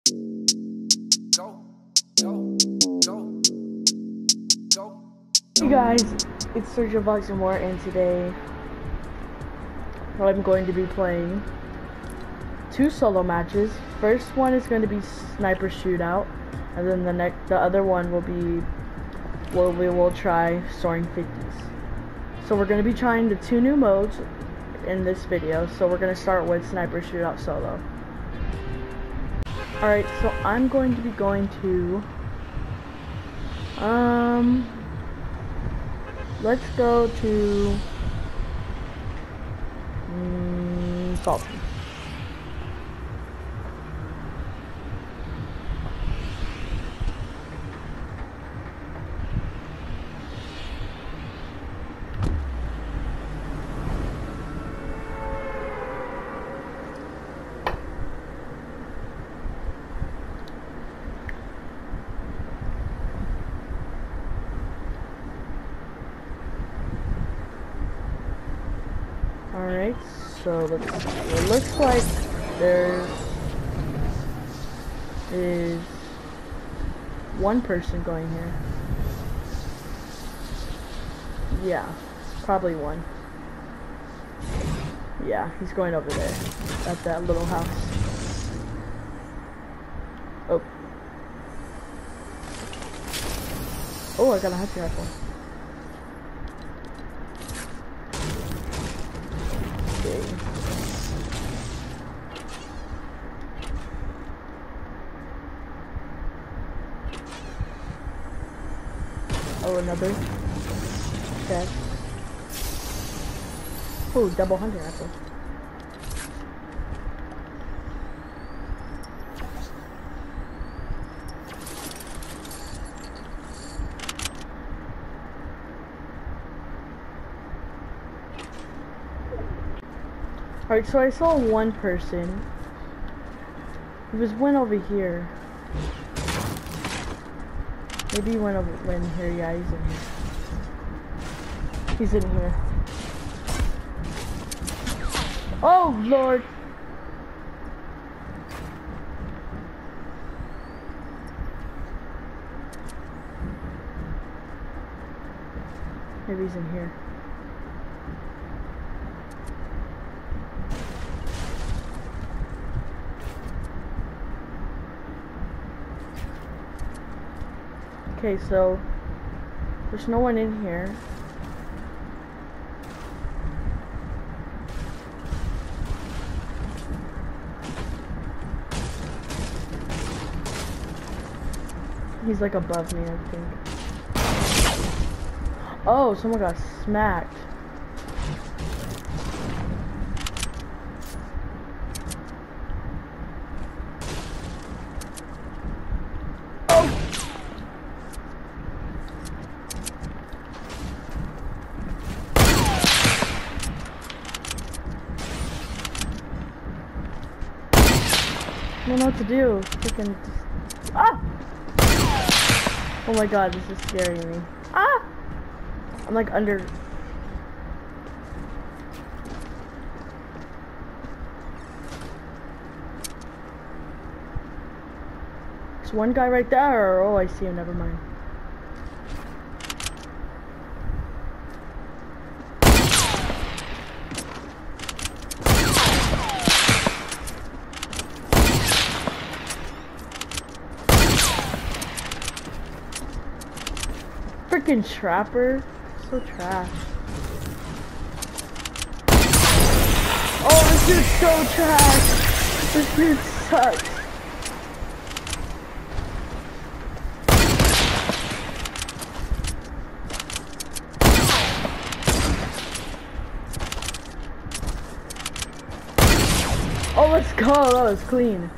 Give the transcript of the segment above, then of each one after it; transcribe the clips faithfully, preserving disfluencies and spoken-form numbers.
Hey guys, it's Sergio Vlogs and more, and today I'm going to be playing two solo matches. First one is going to be sniper shootout, and then the next, the other one will be, well, we will try soaring fifties. So we're going to be trying the two new modes in this video. So we're going to start with sniper shootout solo. Alright, so I'm going to be going to, um, let's go to um, Salty. Alright, so let's see. It looks like there is one person going here. Yeah, probably one. Yeah, he's going over there at that little house. Oh. Oh, I got a hunting rifle. Oh, another. Okay. Oh, double hunting rifle. Alright, so I saw one person. He was went over here. Maybe he went over went here. Yeah, he's in here. He's in here. Oh Lord! Maybe he's in here. Okay, so there's no one in here. He's like above me, I think. Oh, someone got smacked. I don't know what to do. Freaking. Ah! Oh my god, this is scaring me. Ah! I'm like under. There's one guy right there. Oh, I see him. Never mind. Freaking trapper, so trash. Oh, this dude's so trash. This dude sucks. Oh, let's go. That was clean.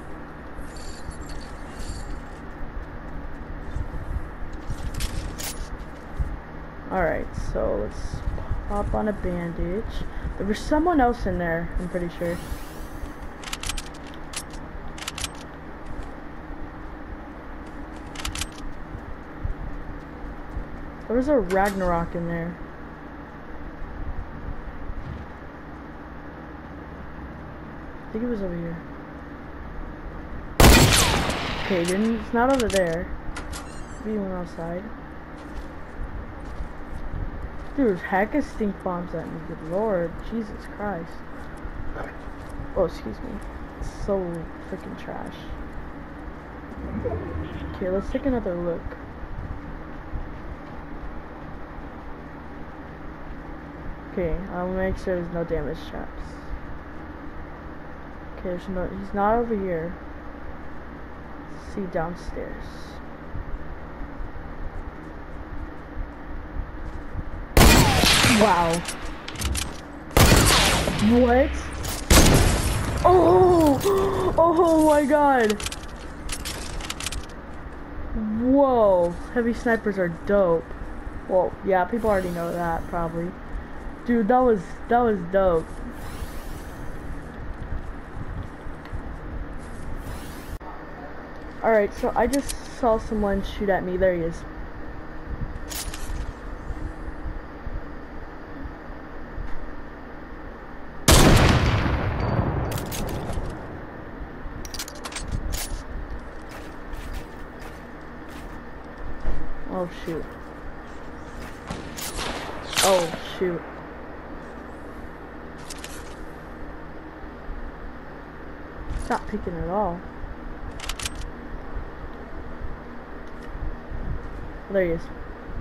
Alright, so let's pop on a bandage. There was someone else in there, I'm pretty sure. There was a Ragnarok in there. I think it was over here. Okay, then it's not over there. Maybe one outside. Dude, there's heck of stink bombs at me. Good lord, Jesus Christ. Oh, excuse me. It's so freaking trash. Okay, let's take another look. Okay, I'll make sure there's no damage traps. Okay, there's no. He's not over here. Let's see downstairs. Wow. What? Oh! Oh my god! Whoa! Heavy snipers are dope. Well, yeah, people already know that, probably. Dude, that was, that was dope. Alright, so I just saw someone shoot at me. There he is. Oh shoot. Oh shoot. It's not picking at all. Oh, there he is.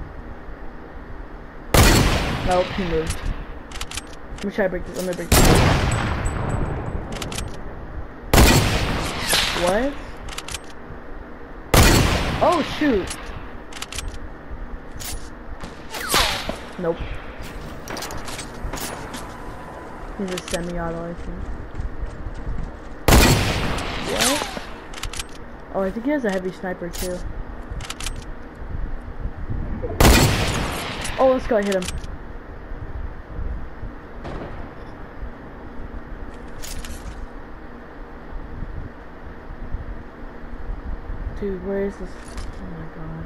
Nope, he moved. Let me try to break this. Let me break this. What? Oh shoot. Nope. He's a semi-auto, I think. What? Oh, I think he has a heavy sniper too. Oh, let's go, I hit him. Dude, where is this? Oh my god.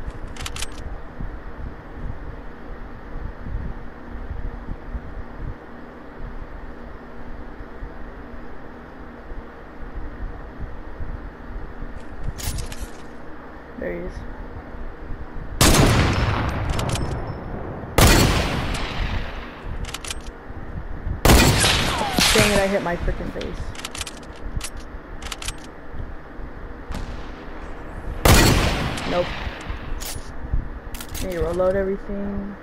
There he is. Dang it, I hit my freaking face. Nope. Need to reload everything.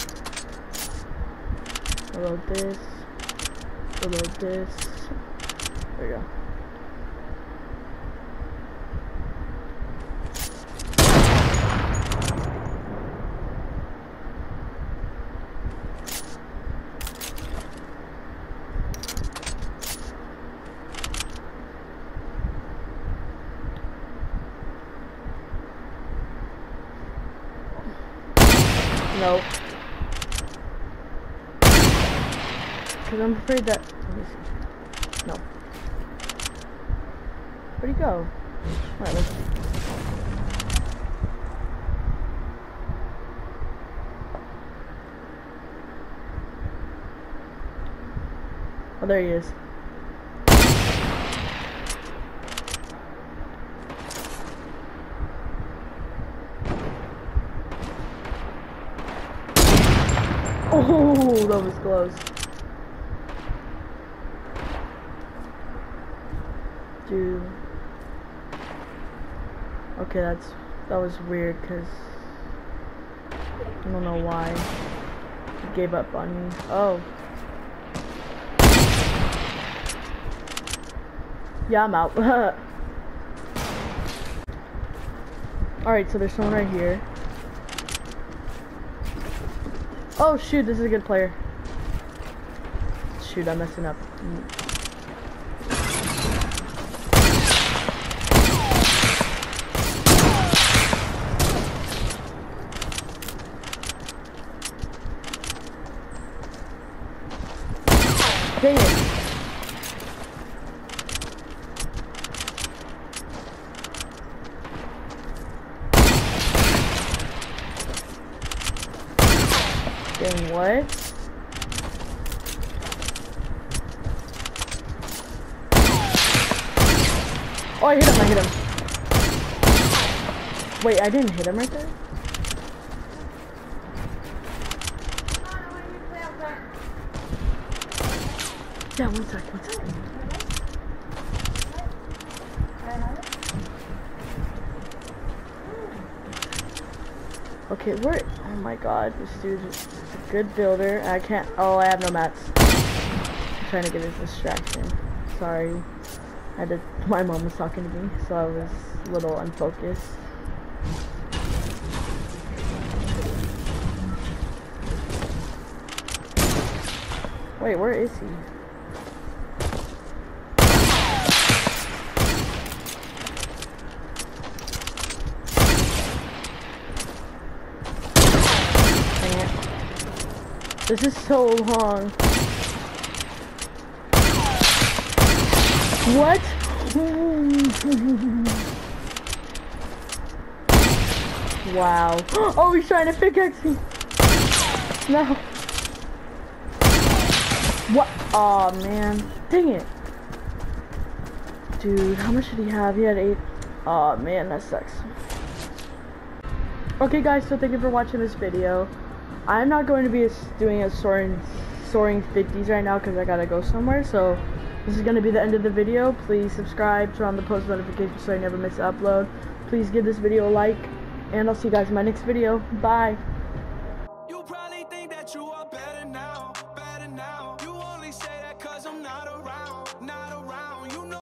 Reload this. Reload this. There we go. Nope. Because I'm afraid that. Let me see. No. Where'd he go? Alright, let's see. Oh, there he is. Oh, that was close. Dude. Okay, that's that was weird because I don't know why he gave up on me. Oh. Yeah, I'm out. Alright, so there's someone right here. Oh shoot, this is a good player. Shoot, I'm messing up. Dang it. Dang, what? Oh, I hit him, I hit him. Wait, I didn't hit him right there? Yeah, one sec, one sec. Okay, where? Oh my god, this dude is a good builder. I can't. Oh, I have no mats. I'm trying to get his distraction. Sorry. I had to. My mom was talking to me, so I was a little unfocused. Wait, where is he? Dang it. This is so long. What? Wow. Oh, he's trying to pickaxe me. No. What? Oh man. Dang it. Dude, how much did he have? He had eight. Oh man, that sucks. Okay guys, so thank you for watching this video. I'm not going to be doing a soaring soaring fifties right now because I gotta go somewhere, so this is going to be the end of the video. Please subscribe, turn on the post notifications so I never miss an upload. Please give this video a like, and I'll see you guys in my next video. Bye.